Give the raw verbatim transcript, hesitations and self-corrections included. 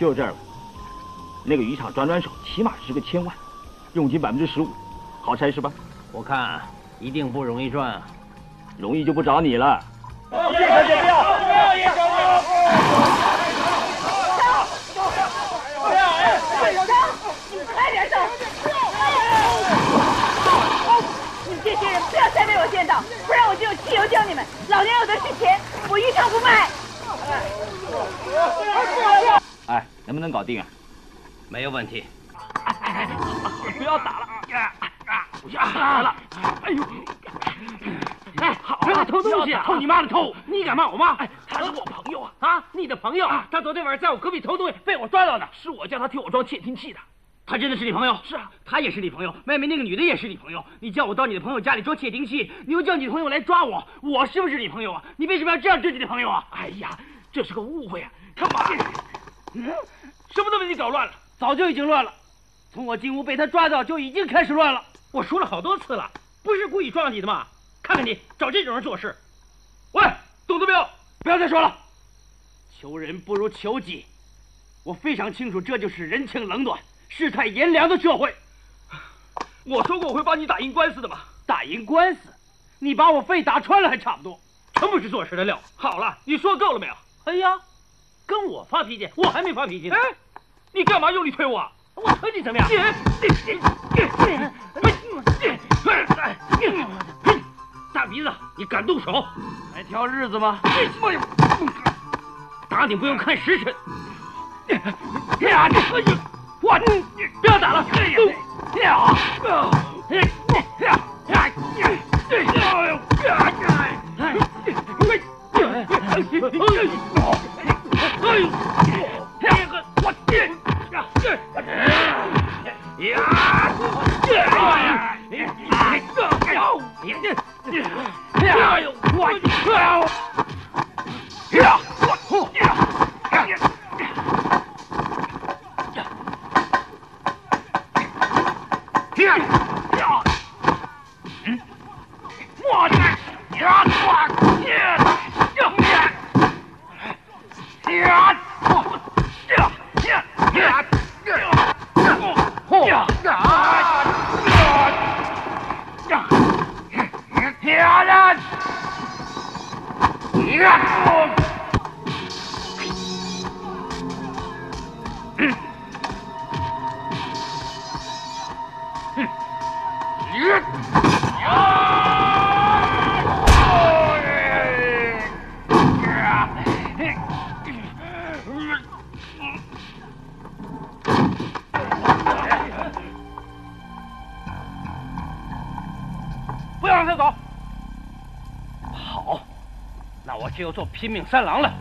就这儿了。那个渔场转转手，起码是个千万，佣金百分之十五，好差事吧？ 我看一定不容易赚啊。 容易就不找你了。 叶小姐不要，不要叶小姐！不要！哎，小张，你们快点走！你们这些人不要再被我见到，不然我就用汽油浇你们。老娘有的是钱，我渔场不卖。 哎，能不能搞定啊？ 没有问题。 不要打了！不要打了！哎呦！ 哎，不要偷东西！偷你妈的偷！你敢骂我妈？ 哎，他是我朋友啊！ 啊，你的朋友？他昨天晚上在我隔壁偷东西，被我抓到的。 是我叫他替我装窃听器的。 他真的是你朋友？ 是啊， 他也是你朋友。妹妹那个女的也是你朋友。你叫我到你的朋友家里装窃听器，你又叫你的朋友来抓我，我是不是你朋友啊？你为什么要这样对你的朋友啊？ 哎呀，这是个误会啊！他妈的，嗯，什么都被你搞乱了， 早就已经乱了。从我进屋被他抓到就已经开始乱了。我说了好多次了，不是故意抓你的嘛！看看你找这种人做事。喂，懂得没有？不要再说了。求人不如求己。我非常清楚，这就是人情冷暖、世态炎凉的社会。 我说过我会帮你打赢官司的嘛。 打赢官司？你把我肺打穿了还差不多，全部是做事的料。 好了，你说够了没有？ 哎呀，跟我发脾气，我还没发脾气呢。 哎，你干嘛用力推我？ 我推你怎么样？大鼻子，你敢动手？来挑日子吗？打你不用看时辰。呀，你我不要打了！呀，不要让他走。好，那我就做拼命三郎了。